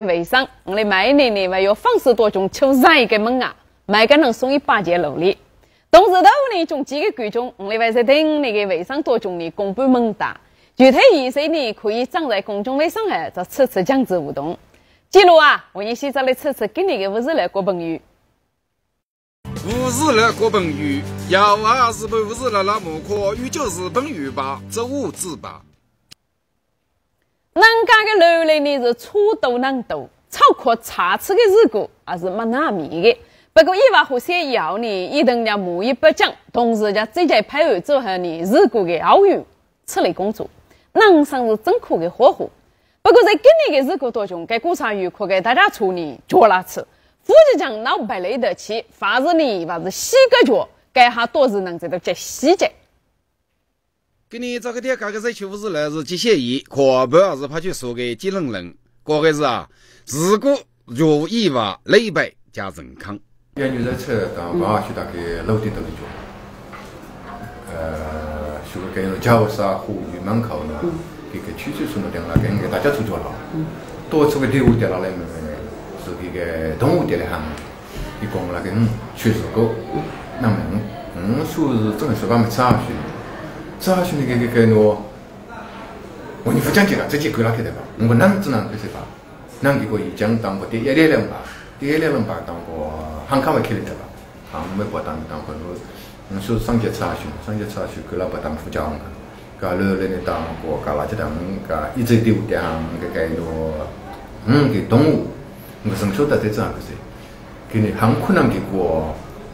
为上，我们每年呢还有放肆多种求人个门啊，每个人送100件劳力。同时头呢，从几个月中，我们还在等那个卫生多种的公布门单。具体意思呢，可以长在公众卫生上做此次讲座活动。记录啊，我们现在来此次给那个50来国本语。 50来国本语，要啊日本50来那么可语就是本语吧，这5字吧。 人家的楼里呢是粗度难度，超过查次的事故还是没那米的。不过1万户写以后呢，一定要募一百奖，同时要直接配合做好呢事故的奥运处理工作，能上是真苦的火候。不过在今年的事故当中，该故事语可给大家处理脚拉次，夫妻讲脑白来得起，凡是呢还是洗个脚，该下多是能知道这细节。 今年这个天刚开始去50来是机械役，可不是怕去说给技能人，过个是啊，事故如意外累败加健康。 原女在车当把去大概楼顶头的脚，学个跟教啥呼吁门口呢，给个区区什么的了，给大家出脚了，多出个动物店了来没，是这个动物店的行，一共那个确实够，那么说是真的是把没吃下去，吃下去那个我你不讲这个，直接给他开的吧，我哪只能给谁吧，哪给个一讲当过第一两吧，第一两吧当过。汉康会开的对吧？没不当过路，说上节查询，给老不当副教个楼里呢当过，个垃圾当个一直丢掉个给动物，我生晓得在这样个噻，给你很可能给过，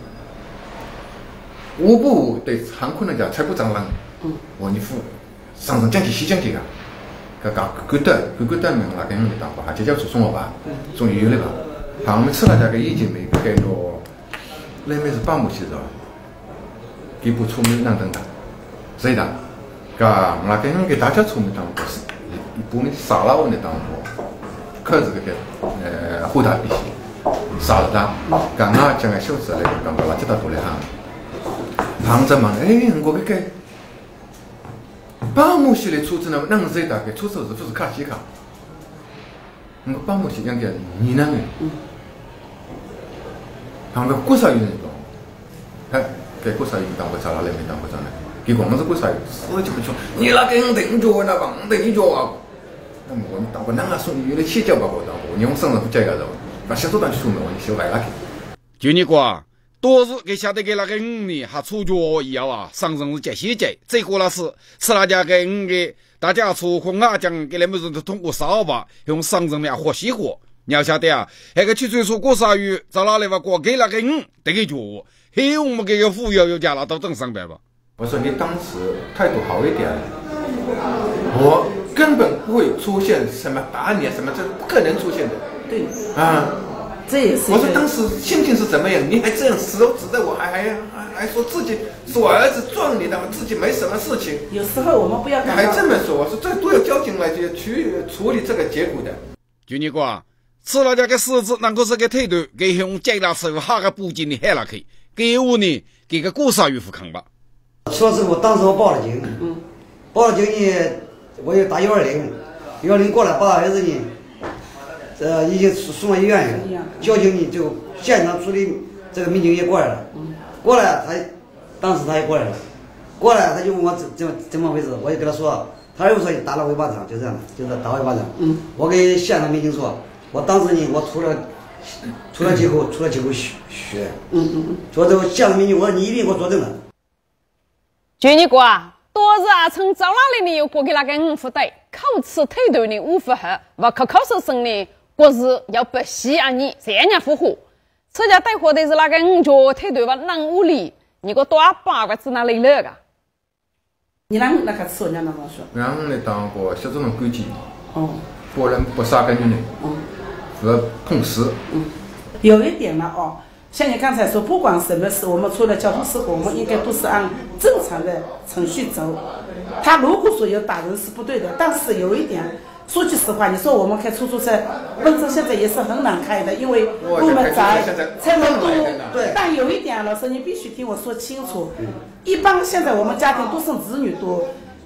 我不对很可能叫财务蟑螂，我你付上升讲起西讲起个个单名那个人当过，还就叫做送我吧，送医院的吧。我们吃了这个已经没给到，那边是半木西的，给不出门能等的，谁的？那个人给大家出门当过，一部分杀了我的当过，可是个后台必须杀了他，刚刚讲个小事来讲个垃圾大多的行着嘛，我给半木西的出资呢，能谁的？给出手是不是卡西卡？我半木西讲个你那个。个国少有人讲，给国少有当过啥了？没当过啥呢？给我们是国少有，死就不说，你那个人等着那吧，等你着啊！那么我当过哪个说有的起脚吧？我当过，你用生了不加个肉，把小组长出门我你修来了去。 就你讲，多是给晓得给那个人呢，还出脚以后啊，上身是这细节，这个那是那家给大家出空啊，讲给那么人都通过烧吧，用上身的活熄火。你要晓得啊，那个去追溯过鲨鱼，找哪里吧？过给那个得给脚，嘿，我们给个服务要加了，到正上班吧。 我说你当时态度好一点，我根本不会出现什么打你什么，这不可能出现的。 对啊， 这也是。 我说当时心情是怎么样？你还这样死都指着我，还说自己是我儿子撞你的，自己没什么事情。 有时候我们不要还这么说，我说这都要交警来去处理这个结果的。 就你讲。吃了这个狮子，能够是个态度，给用接了之后，下个补给你海了去，给我呢，给个过鲨鱼付康吧。 吃了之后，当时我报了警，报了警呢，我又打120，120过来把儿子呢，已经送到医院去了。交警呢就现场处理，这个民警也过来了，过来当时他也过来了，过来他就问我怎么回事，我就跟他说，他又说打了我一巴掌，就这样的，就是打我一巴掌。我给现场民警说。我当时呢，我出了几口血，说这个现场民警，我说你一定给我作证了。 就你过啊，多日啊，从早哪里呢又过给那个5副队，口齿态度呢5副合，不口声声呢，国事要不惜啊你这样符合。这家带货的是那个5脚态度吧，能无理，你个多8个字哪里来个？ 你那个词人家那么说？ 俺们当过小组长规矩，不能不杀个女人，和碰瓷。 有一点嘛像你刚才说，不管什么事，我们出了交通事故，我们应该都是按正常的程序走。他如果说有打人是不对的，但是有一点，说句实话，你说我们开出租车，温州现在也是很难开的，因为路门窄，车门多。对。但有一点，老师你必须听我说清楚。一般现在我们家庭都是子女多，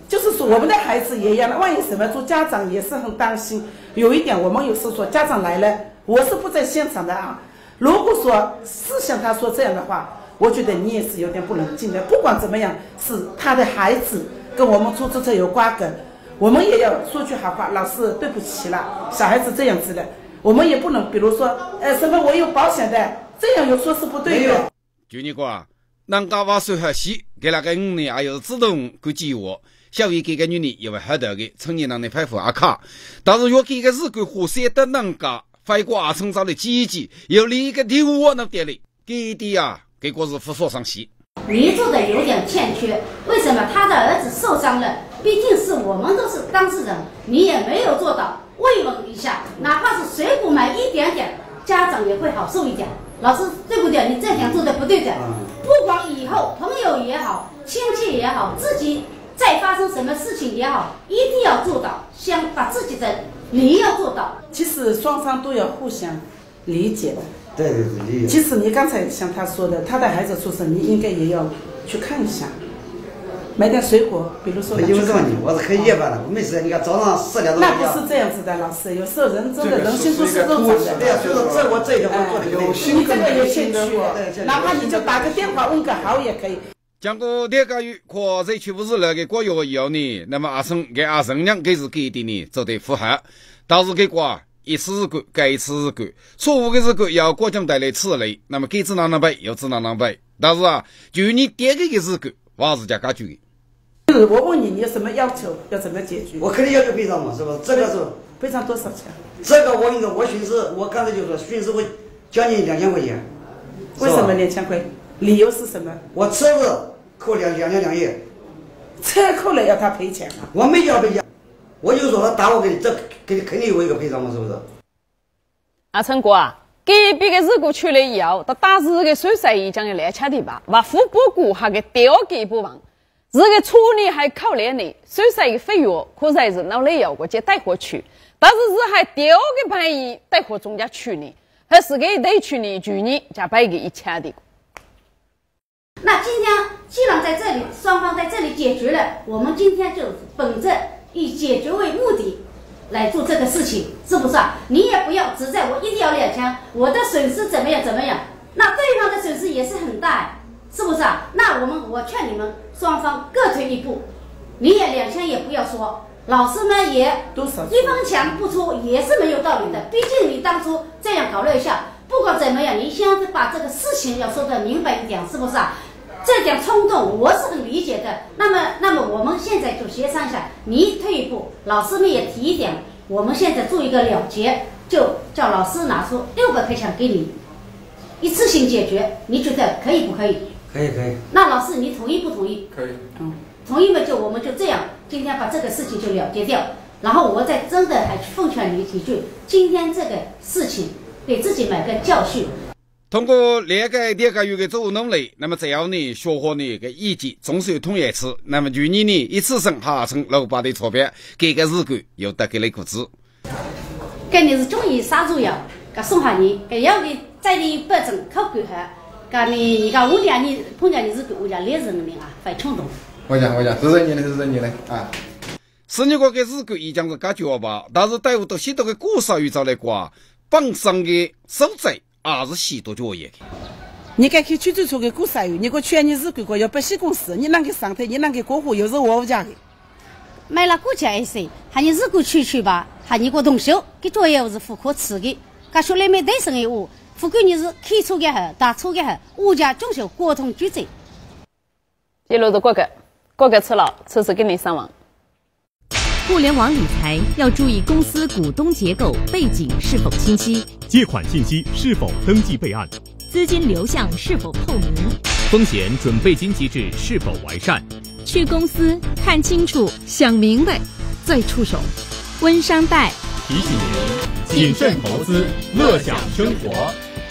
就是说我们的孩子也一样的，万一什么做家长也是很担心。有一点我们有时说家长来了，我是不在现场的啊。如果说是像他说这样的话，我觉得你也是有点不冷静的。不管怎么样，是他的孩子跟我们出租车有瓜葛，我们也要说句好话，老师对不起了，小孩子这样子的，我们也不能比如说什么我有保险的，这样又说是不对的。 就你讲人家话说合适，给那个5年还有自动去计划，小于给个女人因为好的成年人的排付阿卡，但是若给个日国互相的人家反过成长的积极，有另一个第五能点嘞，给的啊，给个是扶手上戏。 你做的有点欠缺，为什么他的儿子受伤了？毕竟是我们都是当事人，你也没有做到慰问一下，哪怕是水果买一点点，家长也会好受一点。老师对不对？你这点做的不对的。不管以后朋友也好，亲戚也好，自己再发生什么事情也好，一定要做到，先把自己的理要做到。 其实双方都要互相理解的。 对，理解。 其实你刚才像他说的，他的孩子出生，你应该也要去看一下，买点水果，比如说。 没有问题，我是可以夜班的，没事。你看早上10点钟。 那不是这样子的，老师，有时候人真的人心都是肉长的。 对呀，所以说我这一点我做的对。 你这个有欠缺，哪怕你就打个电话问个好也可以。 讲过这个月，可这却不是那个国药以后呢，那么阿生给阿生娘给是给的呢，做得符合，但是给过一次日管，改一次日管，错误的日管要国家带来处理，那么给只能背，又只能背，但是啊，就你第二个日管，我是家解决的。我问你，你有什么要求？要怎么解决？ 我肯定要求赔偿嘛，是吧？这个是赔偿多少钱？ 这个我应该我损失，我刚才就说损失我将近2000块钱。 为什么2000块？理由是什么？ 我车子扣2年2夜， 车扣了要他赔钱吗？ 我没要赔钱，我就说他打我给你，这给你肯定有一个赔偿嘛，是不是？ 阿成哥啊，给别个日果去了以后，他打日个水赛已将要来吃的吧，把付不顾还给掉给不忘。这个处理还考虑呢，水赛的费用可才是脑里要过去带回去，但是是还掉个便宜带回中间去呢，还是给带去呢，去年加摆个1000的。 那今天既然在这里，双方在这里解决了，我们今天就本着以解决为目的来做这个事情，是不是啊？你也不要只在我一定要2000，我的损失怎么样，那对方的损失也是很大，是不是啊？那我劝你们双方各退一步，你也2000也不要说，老师们也一分钱不出也是没有道理的，毕竟你当初这样考虑一下，不管怎么样，你先把这个事情要说得明白一点，是不是啊？这点冲动我是很理解的。那么我们现在就协商一下，你退一步，老师们也提一点，我们现在做一个了结，就叫老师拿出600块钱给你，一次性解决，你觉得可以不可以？ 可以。 那老师你同意不同意？ 可以。 同意嘛，我们就这样，今天把这个事情就了结掉。然后我再真的还奉劝你几句，今天这个事情给自己买个教训。 通过这个2个月的做努力，那么只要你学会你的意见，总是有同一次，那么去年呢一次性下成600的钞票，给个日管又得给了股子。 跟你是中意杀猪药，给送下你，给要你在你不整靠管哈，给你讲我俩你碰见你日管，我俩连人命啊，犯冲动。 我讲，是你的啊。 是你个日管已经是解决吧，但是队伍都许多的故事遇着来过，本身的所在。还是许多作业。 你该去出租车给过啥油？你给劝你日管过要不洗公司，你啷个上台？你啷个过户？又是我家的。 买了过去IC，喊你日管去吧，喊你个同修给作业是付可吃的，噶学来没带生意务，付给你是开车的好，打车的好，物价中小沟通举证。 记录着过个吃了，车子给你上网。 互联网理财要注意公司股东结构背景是否清晰， 借款信息是否登记备案， 资金流向是否透明， 风险准备金机制是否完善。 去公司看清楚、想明白再出手。温商贷提醒您：谨慎投资，乐享生活。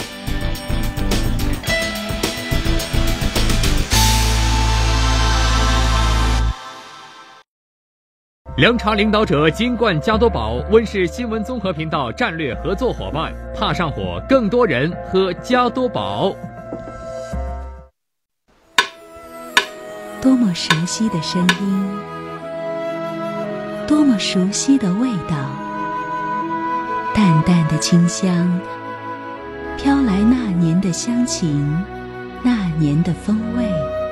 凉茶领导者金冠加多宝温氏新闻综合频道战略合作伙伴，怕上火更多人喝加多宝。 多么熟悉的声音， 多么熟悉的味道，淡淡的清香，飘来那年的乡情，那年的风味。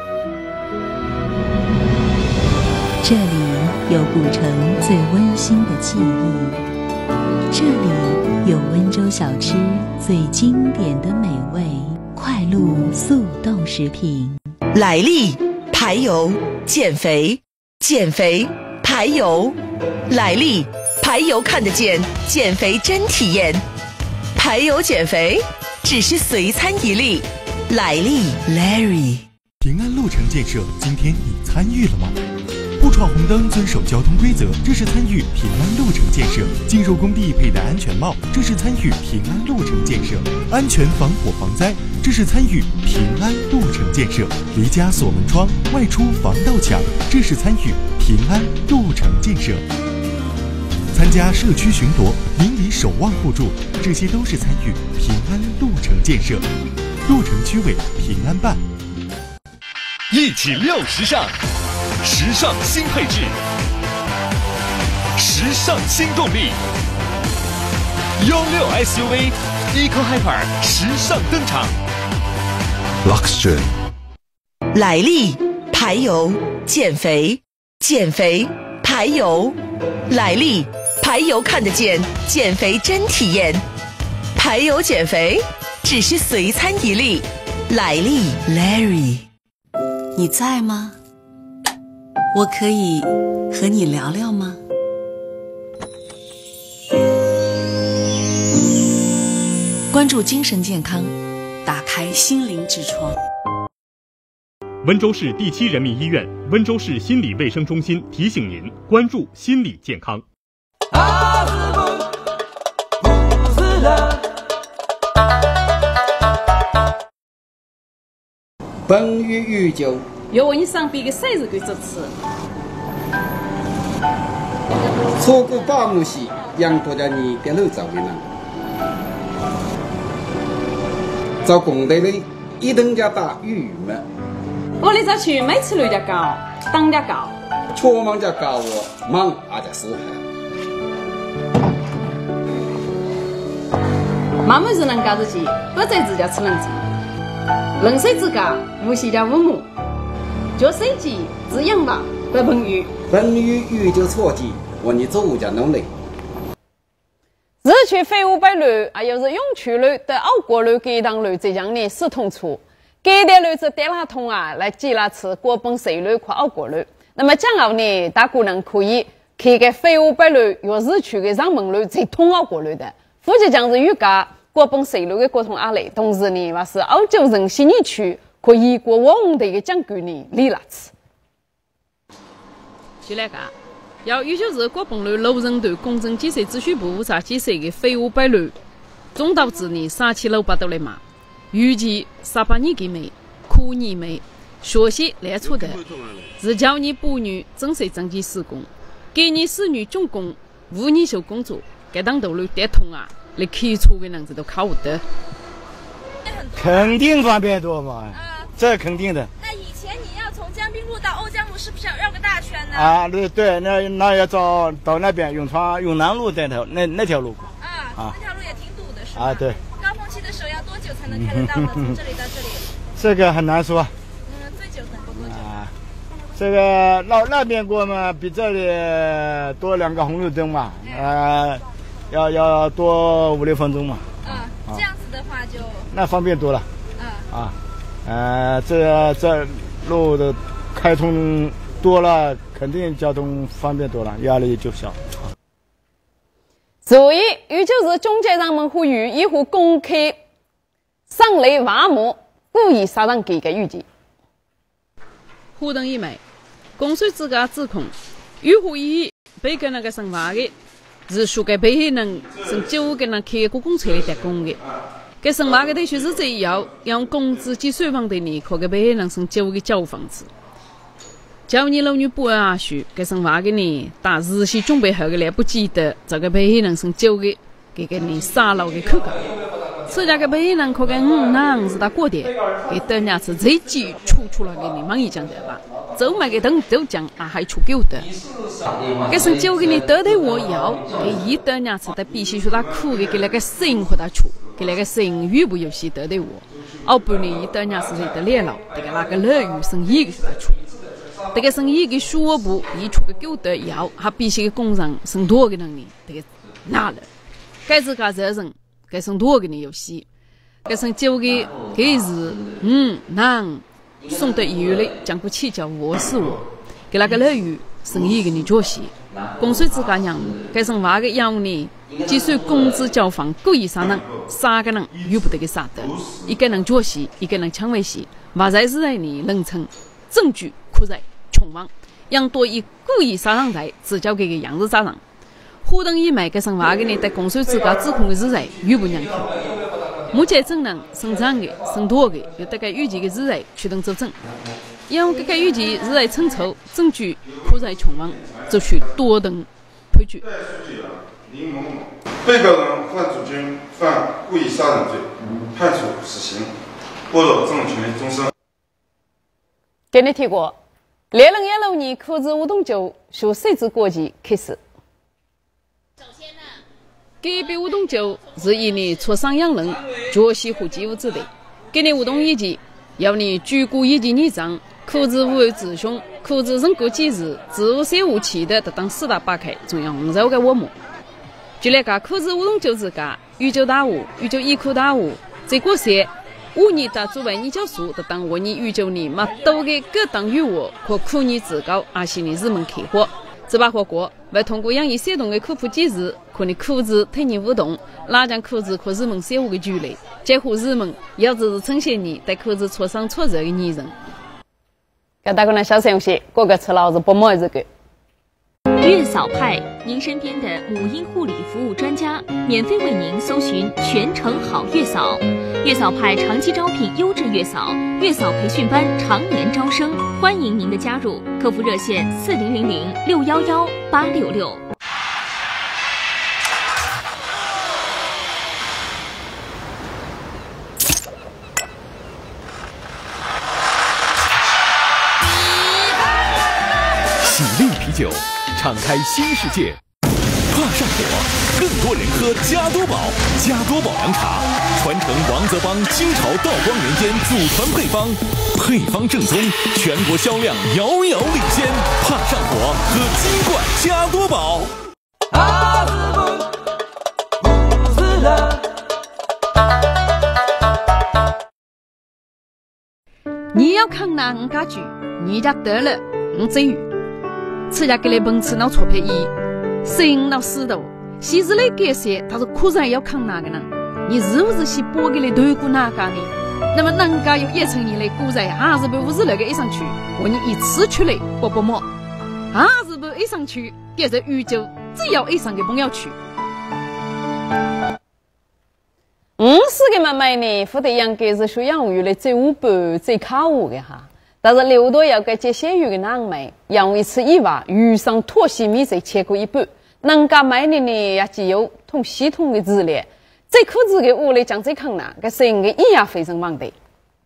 这里有古城最温馨的记忆，这里有温州小吃最经典的美味，快鹿速冻食品。 来力排油减肥，减肥排油。来力排油看得见，减肥真体验。排油减肥只是随餐一粒。来力 Larry。 平安路城建设，今天你参与了吗？不闯红灯，遵守交通规则，这是参与平安路城建设；进入工地佩戴安全帽，这是参与平安路城建设；安全防火防灾，这是参与平安路城建设；离家锁门窗，外出防盗抢，这是参与平安路城建设；参加社区巡逻，邻里守望互助，这些都是参与平安路城建设。路城区委平安办。 一起撩时尚，时尚新配置，时尚新动力。U6 SUV EcoHyper 时尚登场。 Luxgen。来力排油减肥，减肥排油。来力排油看得见，减肥真体验。排油减肥只是随餐一粒。来力 Larry。 你在吗？我可以和你聊聊吗？关注精神健康，打开心灵之窗。 温州市第7人民医院、温州市心理卫生中心提醒您关注心理健康。 本月预酒要为你上边的30个主持。 错过保姆系，让大家你给楼走的人。找工队的一等家打鱼们， 我哋这去每次楼家高，当家高， 全忙家高我，忙阿家舒服。 妈妈是能干自己，不在自家吃能子。冷水之家，无锡家五亩，脚水机只养吧，不碰鱼。 本月预酒错记，我你做家努力。 市区非500路，还有是永渠路的奥国路这一档路这样呢是通处，这条路是带拉通啊，来接拉次国本水路和奥国路。那么将后呢，大家能可以看个非500路有市区的上门路最通奥国路的，附近将是预价。国本水路的交通压力，同时呢，还是澳洲人新一区可以过往的一个将军呢，离拉次。就来讲，要有就是国本路路人段公正建设秩序部查建设的非500路，总导致呢3期楼巴都来嘛，预计18年给没，苦年没，学习来错的，是叫你妇女正式登记施工，给你子女总共5年修工作，该当道路得通啊。你开车的人子都靠得， 肯定方便多嘛，这肯定的。 那以前你要从江滨路到瓯江路，是不是要绕个大圈呢？ 啊，对，那要到那边永南路那条路。 那条路也挺堵的，是吧？ 啊，对。 高峰期的时候要多久才能开得到呢？从这里到这里？ 这个很难说。 最久能过多久？ 这个那边过嘛，比这里多2个红绿灯嘛，要多5-6分钟嘛。 这样子的话就那方便多了。这路的开通多了，肯定交通方便多了，压力就小。 所以，也就是中介人们呼吁以后公开上雷瓦模，故意杀人给个预计。活动一枚，公诉自家指控，与会以被跟那个生娃的。是属给被害人从9个人开过公车来打工的，给生娃的对象是这样，用工资计算房的呢，可给被害人从9个交房子。叫你老女不安阿许，给生娃的呢，打日系准备好的来不记得，这个被害人从9个给个你杀了的口感。此家个被害人可给5男是打过的，给等下次最急出来给你忙一讲的吧。 走买个灯都讲啊还出狗的。这是酒给你得的我要，给一得两次的必须说他苦的给那个生活他出，给那个生育不游戏得的我，哦不呢一得两次得脸了，这个那个乐于生意给他出。这个生意给说不一出个狗的要，还必须工人生多个能力，这个拿了。该自家责任，该生多个的游戏，该生酒的给是能送到医院里讲不起叫我是我，给那个乐于生意给你做些，公税自家养，该生娃个养呢，计算工资交房够以上人，三个人遇不得个啥的，一个人做些，一个人抢为些，娃在是在你人称证据苦在。穷忙，养多以故意杀人罪，只交给个样子杀人。虎等以买个生娃个呢，在公税自家指控的日罪，又不让看。目前证人生长的、生多的，有大概预计的日罪去等作证。因为这个预计日罪惩处证据苦在穷忙，就去多等推举。 被告人范祖军犯故意杀人罪，判处死刑，剥夺政治权利终身。 给你提过。2016年苦子活动就由设置国际开始。改编活动就是以你出生养人、学习和机务之类。给你活动以及要你举国以及拟章、苦子无为自雄、苦子人格机制、自我社会期待等4大八开中央50个我们。就那个苦子活动自家宇宙大物、宇宙医科大物，这个些。5年的作为研究所的当我你宇宙里嘛都给各当与我和苦你自高而且你日们开火这把火锅为通过养以系统的科普机制可你苦子推你活动拉将苦子和日们社会的距离结合日们要只是呈现你对苦子挫伤挫折的女人给大家呢小声些各个吃老子不摸这个月嫂派，您身边的母婴护理服务专家，免费为您搜寻全程好月嫂。月嫂派长期招聘优质月嫂，月嫂培训班常年招生，欢迎您的加入。客服热线4000-611-866。 喜力啤酒。敞开新世界，怕上火，更多人喝加多宝。加多宝凉茶传承王泽邦清朝道光年间祖传配方，配方正宗，全国销量遥遥领先。怕上火，喝金冠加多宝。 你要看哪5家剧，你家得了5只鱼。吃下给来本吃那钞票一生到死的其实来这些他是苦人要看哪个呢你是不是去拨给来对付哪个呢那么人家有一层你来鼓在还是被50那个一上去我你一次出来不摸还是被一上去给着宇宙只要一上给朋友去50个妈妈呢不得养给是说养鱼来最五百最靠我的哈但是6多要给这些鱼的难买，养为此以外，鱼上脱细米才切过一半，人家买的呢也只有同系统的资料，这口子的屋里讲这看哪，个生个一样非常忙的。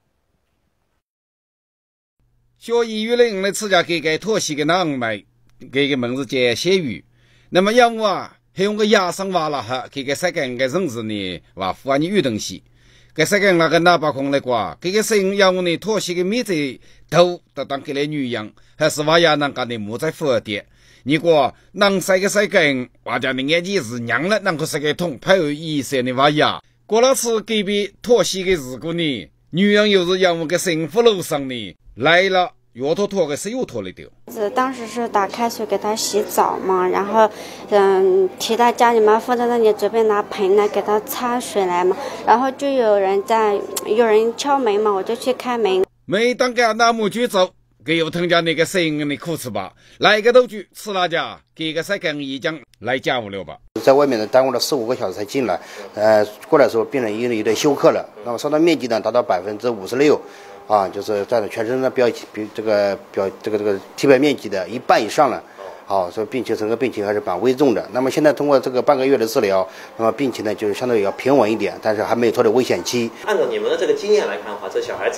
小医院里来自家给个脱细的难买，给个名字叫些鱼，那么养娃还用个牙上挖了哈，给个三个人个人子呢，娃父啊你遇东西。给三个那个哪把空来挂，给个生要我呢脱些个米子头的当给来女养，还是娃呀能干的木在富点。你过能三个人，娃家的眼睛是娘了，能够三个桶配有医生的娃呀。过了次隔壁脱些个事故呢，女人又是要我个生活路上呢来了。药脱脱个是又脱了掉。 当时是打开水给他洗澡嘛，然后提到家里面，或者那里准备拿盆来给他擦水来嘛，然后就有人敲门嘛，我就去开门。 每当给那母去走，给有腾家那个声音的苦吃吧，来个都去吃那家，给个3根一讲来家务了吧。 在外面呢耽误了4-5个小时才进来，过来的时候病人有点休克了，那么烧到面积呢达到56%。就是占了全身的这个体表面积的1半以上了，所以整个病情还是蛮危重的。那么现在通过这个半个月的治疗，那么病情呢就是相对要平稳一点，但是还没有脱离危险期。 按照你们的这个经验来看的话，这小孩子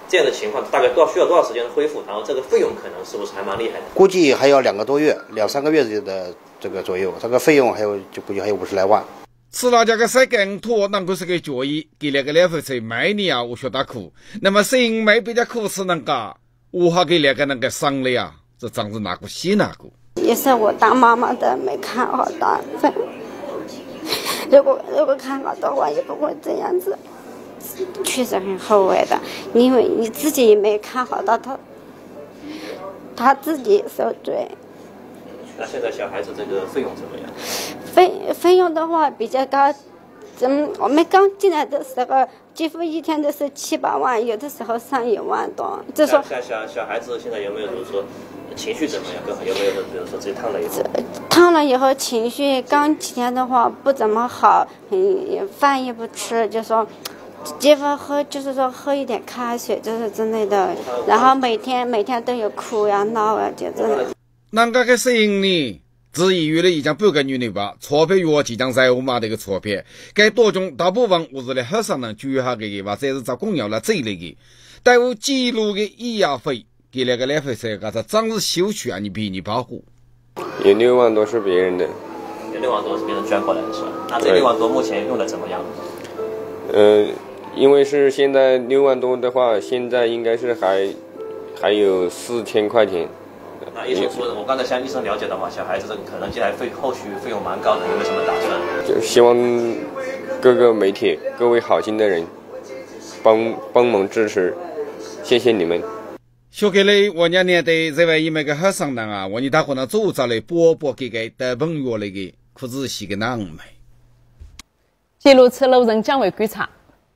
这样的情况大概需要多少时间恢复？然后这个费用可能是不是还蛮厉害的？ 估计还要2个多月，2、3个月的这个左右，这个费用就估计还有50来万。 是大家个塞更多，能够是个决议，给那个两回车每年啊，我学大苦。那么谁没比较苦吃那个，我还给那个伤了呀，这长子哪个洗哪个？ 也是我当妈妈的没看好他，如果看好的话，也不会这样子。确实很后悔的，因为你自己也没看好到他自己受罪。 那现在小孩子这个费用怎么样？ 费用的话比较高，我们刚进来的时候，几乎一天都是7、8万，有的时候上1万多。就说小孩子现在有没有比如说情绪怎么样？有没有比如说直接烫了以后？ 烫了以后情绪刚几天的话不怎么好，饭也不吃，就说。结婚就是说喝一点开水，就是之类的，然后每天都有哭呀闹啊，就真的。 那个谁呢？自医院的已经8个女的吧，钞票药即将在我妈这个钞票，该多种大部分我是来和尚人住下个吧，这是找公药了这类的，但我记录的医药费给那个来回车，他长日休去啊，你比你保护。 有6万多是别人的， 有6万多是别人捐过来的是吧？那这6万多目前用的怎么样？ 因为是现在6万多的话，现在应该是还有4000块钱。 那医生说的，我刚才向医生了解的话，小孩子这个可能将来后续费用蛮高的，有没有什么打算？ 就希望各个媒体、各位好心的人帮忙支持，谢谢你们。 小给嘞，我年的这位一枚个和尚人啊，我你大可能走着嘞，波给得朋友那个，可仔细个难买。 记录此路人将为观察。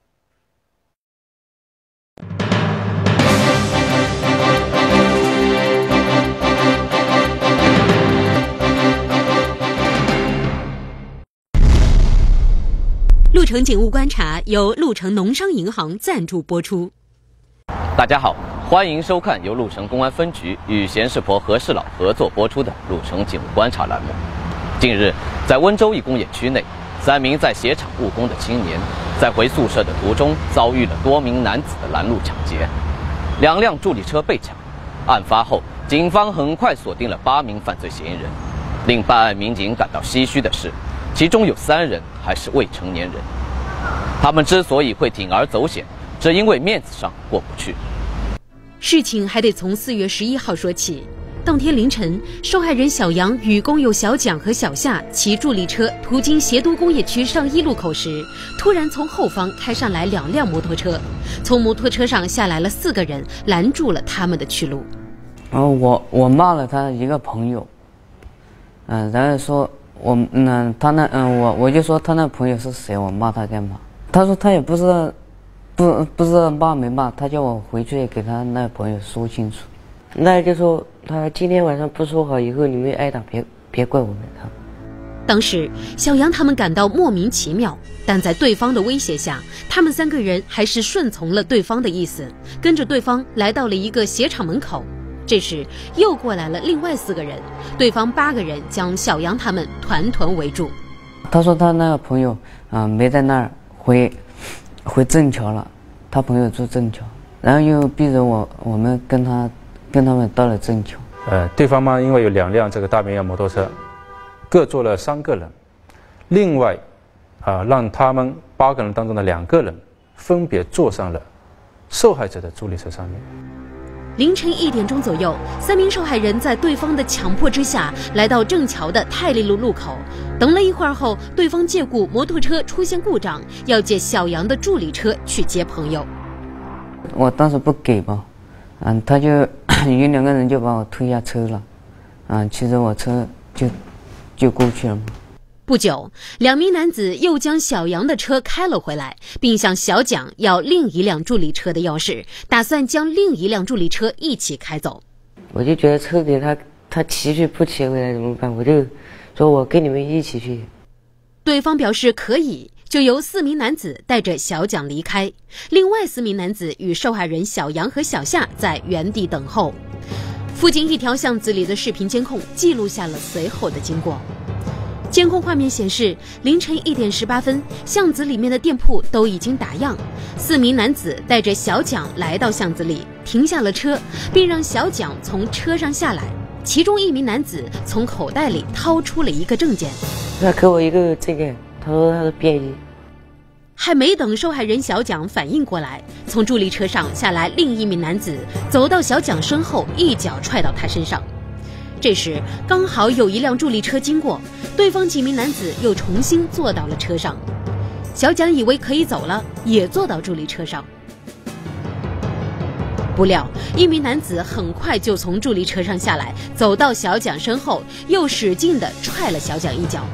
鹿城警务观察由鹿城农商银行赞助播出。 大家好，欢迎收看由鹿城公安分局与贤士婆和事佬合作播出的鹿城警务观察栏目。近日，在温州一工业区内，3名在鞋厂务工的青年，在回宿舍的途中遭遇了多名男子的拦路抢劫，2辆助力车被抢。案发后，警方很快锁定了8名犯罪嫌疑人。令办案民警感到唏嘘的是，其中有3人还是未成年人。他们之所以会铤而走险，只因为面子上过不去。 事情还得从4月11号说起。当天凌晨，受害人小杨与工友小蒋和小夏骑助力车途经协都工业区上1路口时，突然从后方开上来2辆摩托车，从摩托车上下来了4个人，拦住了他们的去路。 我骂了他一个朋友，然后说我就说他那朋友是谁，我骂他干嘛？他说他也不知道，不知道骂没骂，他叫我回去给他那朋友说清楚。那就说他今天晚上不说好，以后你们挨打别怪我们他。 当时小杨他们感到莫名其妙，但在对方的威胁下，他们3个人还是顺从了对方的意思，跟着对方来到了一个鞋厂门口。这时又过来了另外4个人，对方8个人将小杨他们团围住。 他说他那个朋友没在那儿，回正桥了，他朋友住正桥，然后又逼着我们跟他们到了正桥。 对方嘛，因为有2辆这个大面摩托车，各坐了3个人，另外让他们8个人当中的2个人分别坐上了受害者的助力车上面。 凌晨1点钟左右，3名受害人在对方的强迫之下，来到正桥的泰利路路口。等了一会儿后，对方借故摩托车出现故障，要借小杨的助力车去接朋友。 我当时不给嘛，他就有2个人就把我推下车了，骑着我车就过去了嘛。 不久，2名男子又将小杨的车开了回来，并向小蒋要另一辆助力车的钥匙，打算将另一辆助力车一起开走。 我就觉得车给他骑去不骑回来怎么办？我就说我跟你们一起去。 对方表示可以，就由4名男子带着小蒋离开，另外4名男子与受害人小杨和小夏在原地等候。附近一条巷子里的视频监控记录下了随后的经过。 监控画面显示，凌晨1点18分，巷子里面的店铺都已经打烊。4名男子带着小蒋来到巷子里，停下了车，并让小蒋从车上下来。其中1名男子从口袋里掏出了一个证件， 他给我一个这个，他说他是便衣。 还没等受害人小蒋反应过来，从助力车上下来另1名男子，走到小蒋身后，一脚踹到他身上。这时刚好有一辆助力车经过，对方几名男子又重新坐到了车上。小蒋以为可以走了，也坐到助力车上。不料1名男子很快就从助力车上下来，走到小蒋身后，又使劲地踹了小蒋一脚。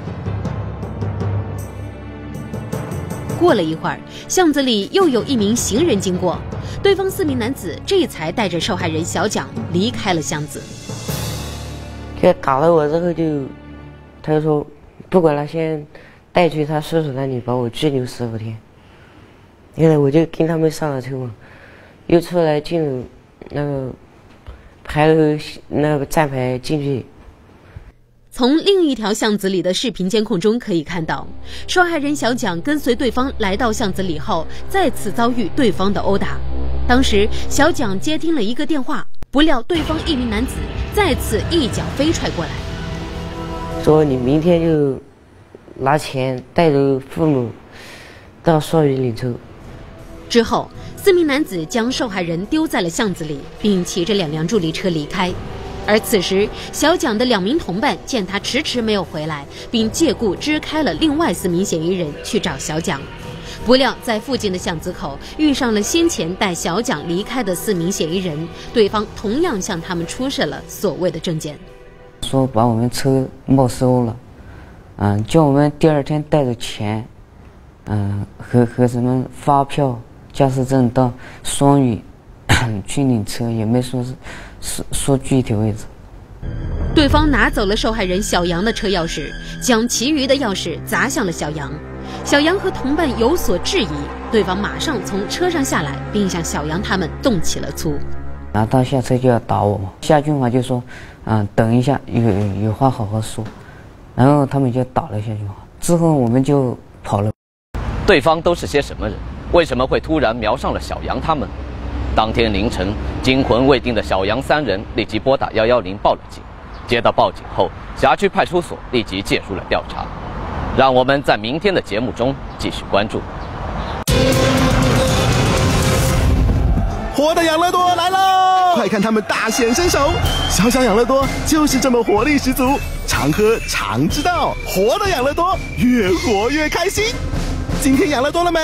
过了一会儿，巷子里又有1名行人经过，对方4名男子这才带着受害人小蒋离开了巷子。 给打了我之后他就说不管了，先带去他叔叔那里把我拘留15天。现在我就跟他们上了车嘛，又出来进入那个牌楼那个站牌进去。 从另一条巷子里的视频监控中可以看到，受害人小蒋跟随对方来到巷子里后，再次遭遇对方的殴打。当时小蒋接听了一个电话，不料对方1名男子再次一脚飞踹过来， 说你明天就拿钱带着父母到双鱼领抽。 之后4名男子将受害人丢在了巷子里，并骑着2辆助力车离开。而此时小蒋的2名同伴见他迟迟没有回来，并借故支开了另外4名嫌疑人去找小蒋。不料在附近的巷子口遇上了先前带小蒋离开的4名嫌疑人，对方同样向他们出示了所谓的证件， 说把我们车没收了，叫我们第2天带着钱，和什么发票、驾驶证到双语去领车，也没说具体位置。 对方拿走了受害人小杨的车钥匙，将其余的钥匙砸向了小杨。小杨和同伴有所质疑，对方马上从车上下来，并向小杨他们动起了粗。 然后他下车就要打我嘛，夏俊华就说，等一下，有话好好说。然后他们就打了夏俊华，之后我们就跑了。 对方都是些什么人？为什么会突然瞄上了小杨他们？当天凌晨，惊魂未定的小杨3人立即拨打110报了警。接到报警后，辖区派出所立即介入了调查。让我们在明天的节目中继续关注。 活的养乐多来喽！快看他们大显身手，小小养乐多就是这么活力十足，常喝常知道，活的养乐多越活越开心。今天养乐多了没？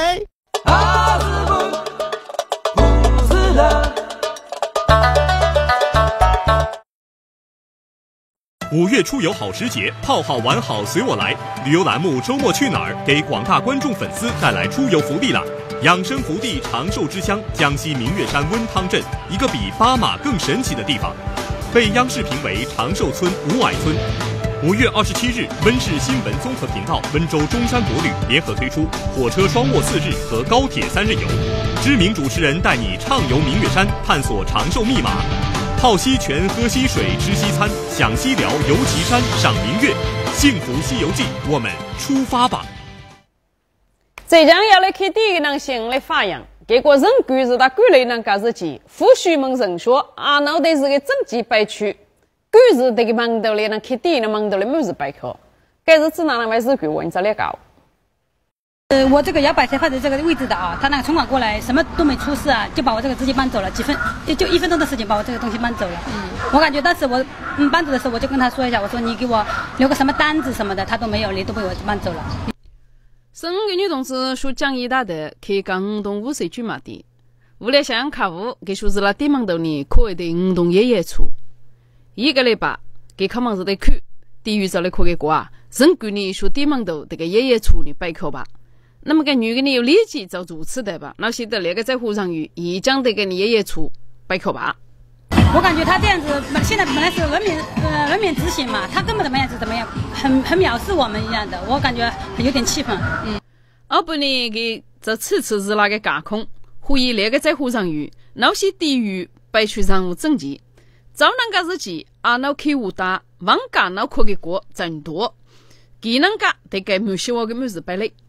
5月出游好时节，泡好玩好随我来。旅游栏目周末去哪儿给广大观众粉丝带来出游福利了。养生福地长寿之乡江西明月山温汤镇，一个比巴马更神奇的地方，被央视评为长寿村、五矮村。5月27日，温氏新闻综合频道、温州中山国旅联合推出火车双卧4日和高铁3日游，知名主持人带你畅游明月山，探索长寿密码。泡溪泉，喝溪水，吃西餐，享西辽，游岐山，赏明月，幸福西游记，我们出发吧！ 浙江要来看第一个人新来发扬，结果人管是他管了那个日期，父须们人说脑袋是个政绩白区，管是这个忙到了那看第一个忙到了没事白考，该是只拿那位是管问着来搞。 我这个要摆才放在这个位置的啊，他那个城管过来什么都没出事啊，就把我这个直接搬走了，就1分钟的事情把我这个东西搬走了。我感觉当时我搬走的时候我就跟他说一下，我说你给我留个什么单子什么的，他都没有，你都被我搬走了。 5个女同志说江一大的开港5栋5岁居马地，为了向客户给说是那地门头呢可谓的5栋爷爷处，一个礼拜给他们是得看，地狱这里可给过啊，人管呢说地门头这个爷爷处呢白口吧。那么个女的呢有立即找主持的吧，那些的那个在湖上语已将这个你爷爷处白口吧。 我感觉他这样子现在本来是人民执行嘛，他根本怎么样子怎么样，很藐视我们一样的，我感觉有点气愤。 而不呢给这次是那个架空呼吁那个在湖上语那些地域白区上无政绩，早那个日期那开武大王家那可给国真多， 技能家得给某些我的某事摆类。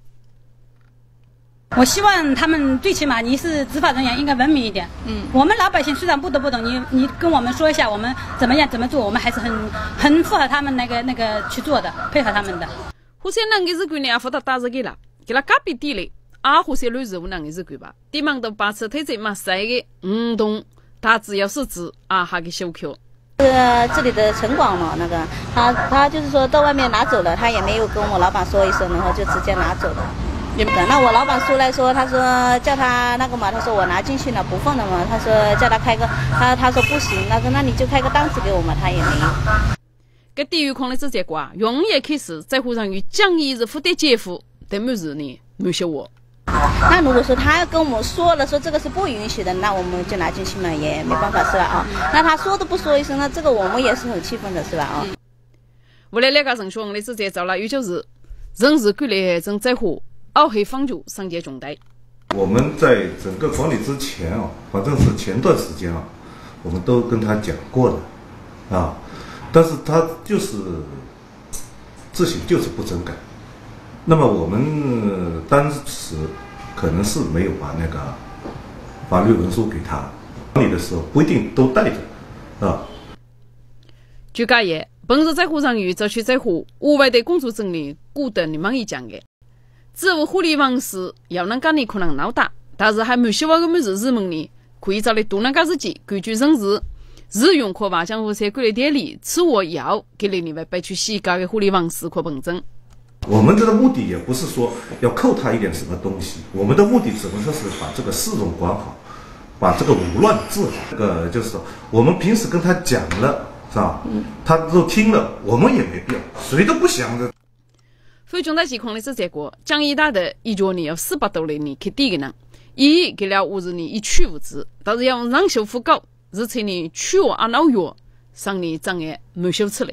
我希望他们最起码你是执法人员，应该文明一点。我们老百姓虽然不懂，你跟我们说一下，我们怎么样怎么做，我们还是很符合他们那个去做的，配合他们的。 互相能给日规呢，也负责打日给了，给了隔壁地嘞，互相乱日无能给日规吧，地忙都把车推着嘛塞个动，他只要是指还给修口。 这里的城管嘛，那个他就是说到外面拿走了，他也没有跟我老板说一声，然后就直接拿走了。那我老板出来说，他说叫他那个嘛，他说我拿进去了不放了嘛，他说叫他开个，他说不行，他说那你就开个档次给我嘛，他也没有。 个地域控的这结果永远开始在乎上与江一日负担姐夫的没事呢，没些我。 那如果说他跟我们说了，说这个是不允许的，那我们就拿进去嘛，也没办法是吧那他说都不说一声，那这个我们也是很气愤的是吧为了那个人说的直接找了有就是人事管理正在乎奥黑方主上街重贷。 我们在整个管理之前反正是前段时间我们都跟他讲过的但是他就是自行就是不整改。那么我们当时可能是没有把那个法律文书给他，管理的时候不一定都带着据介业，本日在乎上与则去在乎无外的工作整理固等你们一讲的。自我护理方式要能干你可能闹大，但是还没希望我们日们呢，可以找来多那个日记，根据人日用可把将无社管理电力，此我要给你们摆出西高的护理方式可本证。 我们这个目的也不是说要扣他一点什么东西，我们的目的只能说是把这个市容管好，把这个无乱治好。这个就是说，我们平时跟他讲了，是吧？他都听了，我们也没必要，谁都不想着。 非重大情况的是结果，江一大的一角呢要400多人呢去抵个人，给了50呢一去无知，但是要让修复高，日前呢去我闹药，上呢障碍没修出来。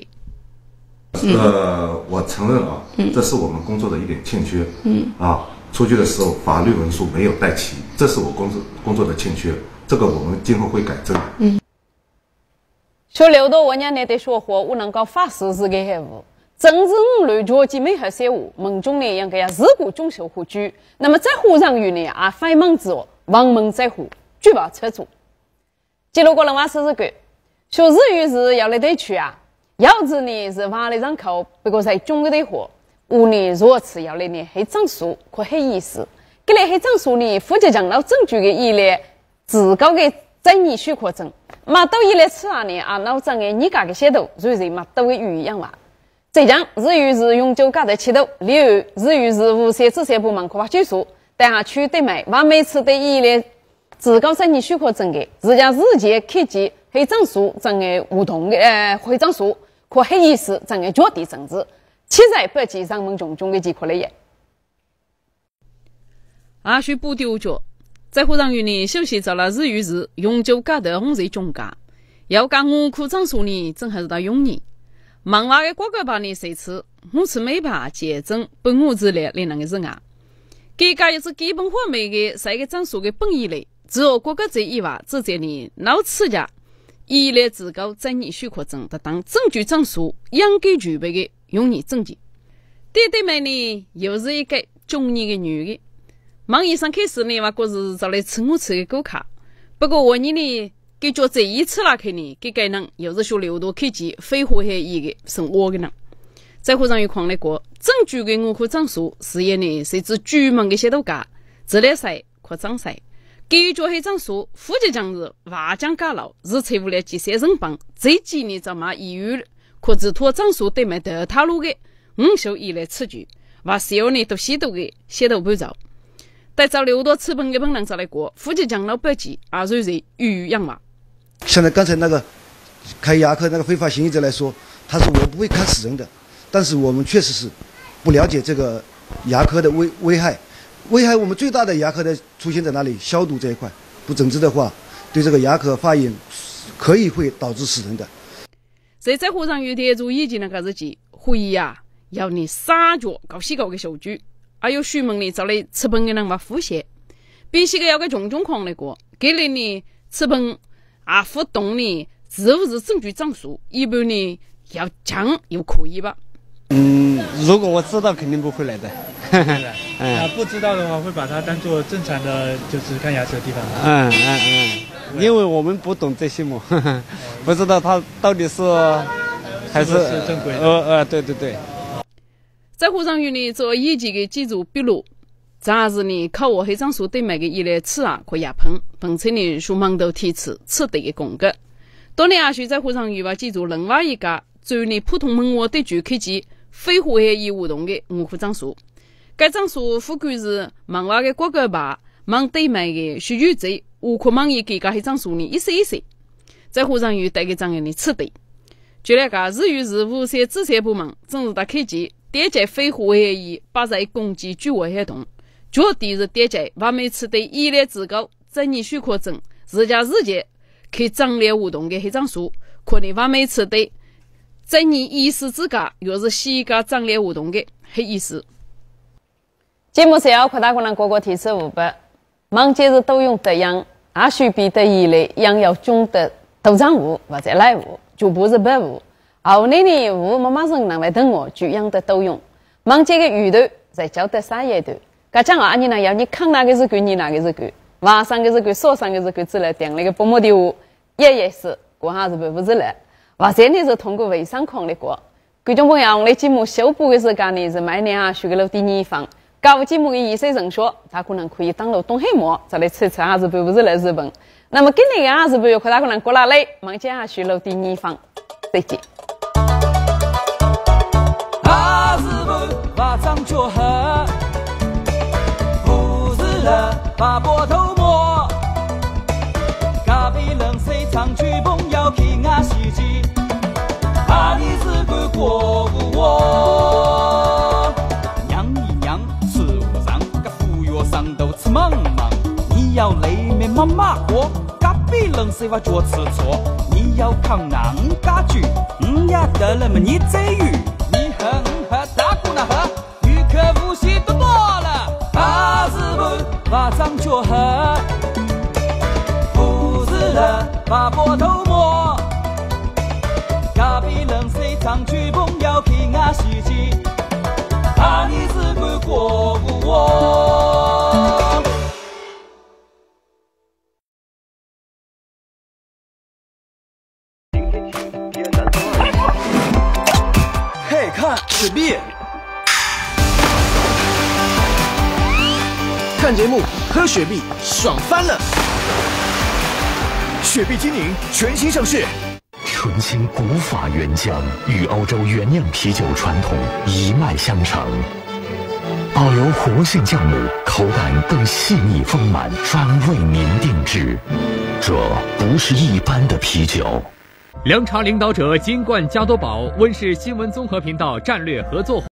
我承认这是我们工作的一点欠缺。出去的时候法律文书没有带齐，这是我工作的欠缺，这个我们今后会改正。 说6多年来的说话，我能够发誓是个业务。真正乱脚及美好事物，民众呢应该要自古中守护居。那么在乎上与呢非忙之外，王门在乎，举报车主。记录过人话40个，说日与日要来对去要子呢是法律上口，不过在中国的话，我呢若此要来呢黑证书或黑意思，给来黑证书呢负责讲到证据的依赖，自高的在你许可证，马到依赖此呢老证的你家的写头，所以马到的语一样话。这样日与日永久加的起头，例如日与日无写这些部门可把拘束，但下去对买，把每次对依赖自高在你许可证的，日家日节开机黑证书证的互动的黑证书。可黑意思整个绝地政治，其在不计上门种种的几块类也。需补丢脚，在乎上与你休息找了日与日，永久加的红日中加，要讲我苦证书呢，正还是到用你。忙话的国家把你谁吃，我吃没怕结证，本我之类你能个是给家也是基本化每个三个证书的本意类，只有国家这一话，直接你老吃家。依赖自高在你许可证的当证据证书应该具备的用你证据。对妹呢又是一个中年的女的，忙医生开始呢过是找来吃我吃的狗卡，不过我呢给做这一次拉开呢给该人又是说6多科技非合黑一个生活的人，在乎上有况来过证据的我可证书是也呢谁知居民的些都假，自来塞可张塞。给做黑证书，负责讲是瓦将加老，日财务来几些人帮，这几年怎么抑郁可自托证书对面的套路的，5手以来此举，把小呢都吸毒的写都不着。但找6多资本的本人找来过，负责讲老百级，而是语样嘛。 现在刚才那个开牙科那个非法行医者来说，他说我不会看死人的，但是我们确实是不了解这个牙科的危害。危害我们最大的牙科的出现在哪里？消毒这一块，不整治的话，对这个牙科发炎可以会导致死人的。 谁在乎上有贴住意见那个日记，会议要你撒脚搞西搞的数据，还有许门呢找来吃本的人嘛复写，必须个要个种种况来过，给了你吃本互动呢，是不是证据证书？一般呢要讲又可以吧？ 如果我知道，肯定不会来的。 那不知道的话，会把它当做正常的，就是看牙齿的地方。 因为我们不懂这些嘛，不知道它到底是还是正规的。 对对对。 在湖上院里做以前的记住笔录，暂时呢靠我黑樟树对面的一类刺啊和牙棚，并且呢树芒头提刺刺对的工具。多年下去，在湖上院吧记住另外一个专利普通门外对住科技非化学义活动的五湖樟树。该樟树覆盖是门外的国个把门对面的须臾贼无可mang一给个黑樟树呢一岁一岁，在湖上院带个张人的刺对。据了解，日与日无些制裁部门正是在科技点解非化学义把在攻击聚会活动，绝对是点解完美刺对依赖自高争议许可证日节去张列活动的黑樟树，可能完美刺对争议意识之家又是西个张列活动的黑意识。节目是要扩大可能各个提示五百，忙节日都用德阳，也许比的一类养要种的都长物或者来物，就不是白物。后年呢物妈妈生能来等我，就养的都用。忙节的鱼头在教的啥也头，噶讲啊，你那要你看哪个是鬼，你哪个是鬼，晚上个是鬼，早上个是鬼，之类定那个不毛的物，也是过还是不是来。或者呢是通过微商框的过。观众朋友，我们节目首播的时间呢是每年啊选个了第2方。搞节目的意思人说，他可能可以当了东黑模，再来测测还是不是来日本。那么今年还是不有可能过来嘞，忙接下去了第2方，再见。 还是不把张脚喝，不是了把波头摸，咖啡冷水长曲风要听啊洗机，怕你是个过不我。上头吃忙忙，你要累面妈妈活，隔壁冷水把脚吃错，你要扛囊家具，呀得了么你再鱼，你和大姑娘喝，鱼可呼吸多了，还是不把张脚喝，不是了把波头摸，隔壁冷水长曲风要听啊洗机。怕你是个过不我。 嘿，看雪碧！看节目喝雪碧，爽翻了！ 雪碧精灵全新上市。纯青古法原浆与欧洲原酿啤酒传统一脉相承，保留活性酵母，口感更细腻丰满，专为您定制。这不是一般的啤酒。 凉茶领导者金冠加多宝温氏新闻综合频道战略合作